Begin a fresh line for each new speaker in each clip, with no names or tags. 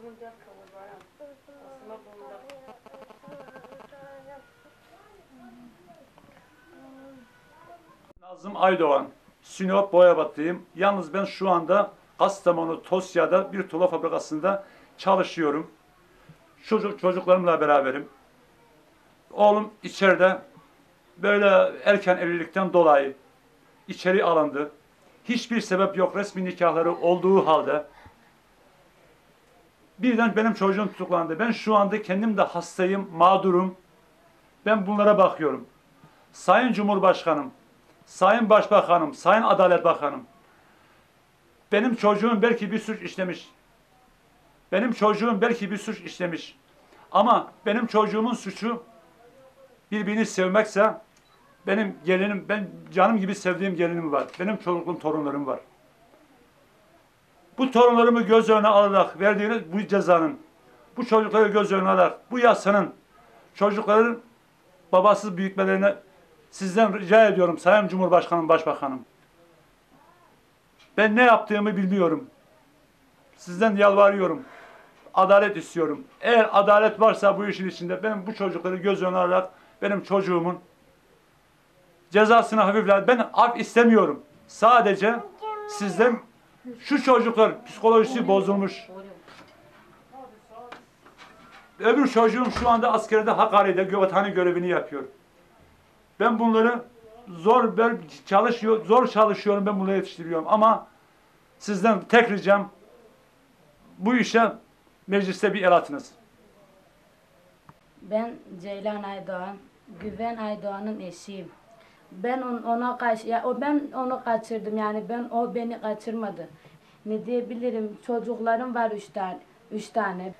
Nazım Aydoğan, Sinop Boyabat'tayım. Yalnız ben şu anda Kastamonu Tosya'da bir tuğla fabrikasında çalışıyorum. Çocuklarımla beraberim. Oğlum içeride böyle erken evlilikten dolayı içeri alındı. Hiçbir sebep yok, resmi nikahları olduğu halde. Birden benim çocuğum tutuklandı. Ben şu anda kendim de hastayım, mağdurum. Ben bunlara bakıyorum. Sayın Cumhurbaşkanım, Sayın Başbakanım, Sayın Adalet Bakanım, benim çocuğum belki bir suç işlemiş. Benim çocuğum belki bir suç işlemiş. Ama benim çocuğumun suçu birbirini sevmekse benim gelinim, ben canım gibi sevdiğim gelinim var. Benim çocukluğum, torunlarım var. Bu torunlarımı göz önüne alarak verdiğiniz bu cezanın, bu çocukları göz önüne alarak, bu yasanın çocukların babasız büyütmelerine sizden rica ediyorum Sayın Cumhurbaşkanım, Başbakanım. Ben ne yaptığımı bilmiyorum. Sizden yalvarıyorum. Adalet istiyorum. Eğer adalet varsa bu işin içinde benim bu çocukları göz önüne alarak benim çocuğumun cezasını hafiflet. Ben af istemiyorum. Sadece sizden şu çocuklar psikolojisi bozulmuş. Öbür çocuğum şu anda askerde Hakkari'de vatani görevini yapıyor. Ben bunları zor çalışıyorum, ben bunları yetiştiriyorum ama sizden tek ricam bu işe mecliste bir el atınız.
Ben Ceylan Aydoğan, Güven Aydoğan'ın eşiyim. Ben onu kaçırdım, yani o beni kaçırmadı. Ne diyebilirim? Çocuklarım var üç tane.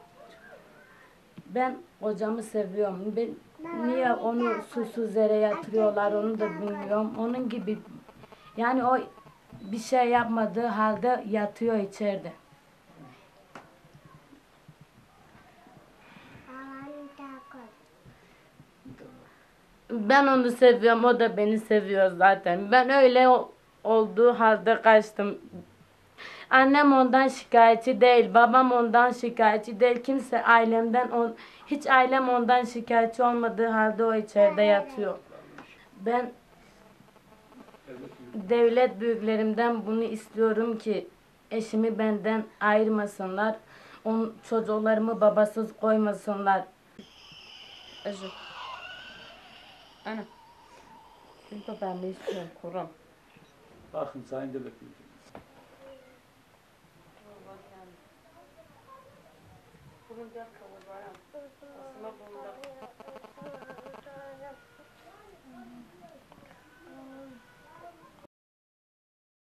Ben kocamı seviyorum. Niye onu susuz yere yatırıyorlar onu da bilmiyorum. Onun gibi, yani o bir şey yapmadığı halde yatıyor içeride. Ben onu seviyorum, o da beni seviyor zaten. Ben öyle olduğu halde kaçtım. Annem ondan şikayetçi değil, babam ondan şikayetçi değil. Kimse hiç ailem ondan şikayetçi olmadığı halde o içeride yatıyor. Ben devlet büyüklerimden bunu istiyorum ki eşimi benden ayırmasınlar. Çocuklarımı babasız koymasınlar. Ana. Ben de istiyorum kurum.
Bakın Sayın Devlet Büyükleri.
Bunun da kavur var. Aslında bunda.